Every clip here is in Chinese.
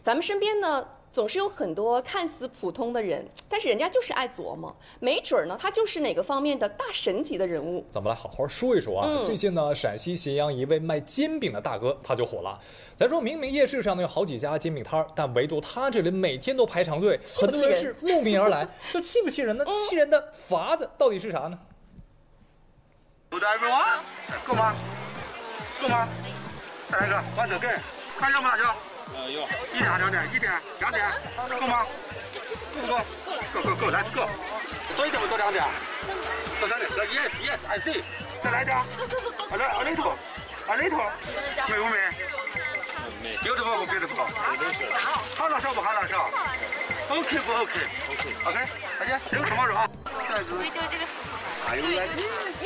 咱们身边呢，总是有很多看似普通的人，但是人家就是爱琢磨，没准儿呢，他就是哪个方面的大神级的人物。 咱们来好好说一说啊。最近呢，陕西咸阳一位卖煎饼的大哥他就火了。咱说明明夜市上呢有好几家煎饼摊儿，但唯独他这里每天都排长队，很多人是慕名而来，这气不气人呢？气人的法子到底是啥呢？ 够吗？够吗？再来一个，完整根，看要不辣椒？有。1点2点，1点2点，够吗？不够？够，来够。多一点不多2点？多3点，yes I see。再来一点。2里头。美不美？有的不，别的不好。好了少不好了少 ？OK 不 OK？OK， 大姐，这个什么肉啊？这是。哎呦我。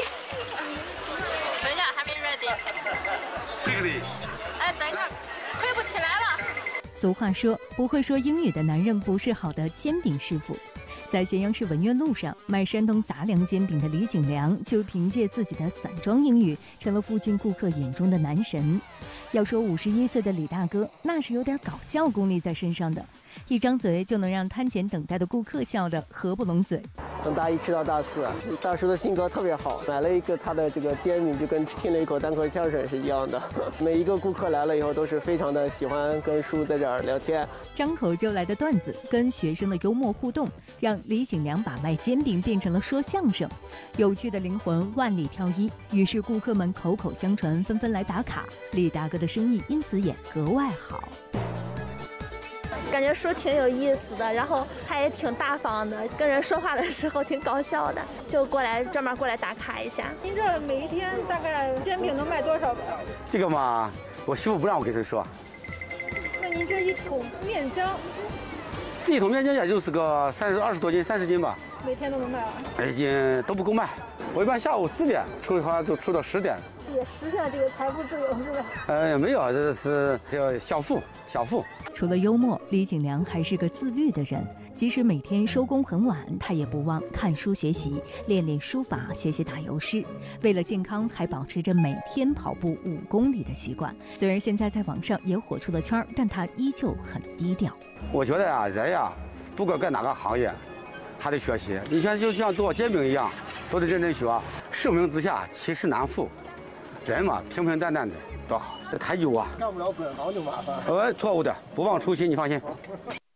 等一下，还没 ready。 这个的。 哎，等一下，推不起来了。 俗话说，不会说英语的男人不是好的煎饼师傅。在咸阳市文苑路上卖山东杂粮煎饼的李景良，就凭借自己的散装英语，成了附近顾客眼中的男神。要说51岁的李大哥，那是有点搞笑功力在身上的，一张嘴就能让摊前等待的顾客笑得合不拢嘴。 从大1吃到大4，大叔的性格特别好，买了一个他的这个煎饼，就跟听了一口单口相声是一样的。每一个顾客来了以后，都是非常的喜欢跟叔在这儿聊天。 张口就来的段子跟学生的幽默互动，让李景良把卖煎饼变成了说相声。有趣的灵魂万里挑一，于是顾客们口口相传，纷纷来打卡。李大哥的生意因此也格外好。 感觉叔挺有意思的，然后他也挺大方的，跟人说话的时候挺搞笑的，就专门过来打卡一下。 您这每一天大概煎饼能卖多少个？ 这个嘛，我媳妇不让我跟谁说。 那您这一桶面浆， 这一桶面浆也就是个20多斤、30斤吧。 每天都能卖完？ 已经都不够卖，我一般下午4点出，好像就出到10点。 也实现了这个财富自由，是吧？ 没有，这是叫小富。 除了幽默，李景良还是个自律的人。即使每天收工很晚，他也不忘看书学习，练书法，写打油诗。为了健康，还保持着每天跑步5公里的习惯。虽然现在在网上也火出了圈，但他依旧很低调。 我觉得人不管干哪个行业，还得学习。以前就像做煎饼一样，都得认真学。盛名之下，其实难副。人嘛，平平淡淡的多好。这太久啊， 上不了本行就麻烦。 错误的，不忘初心，你放心。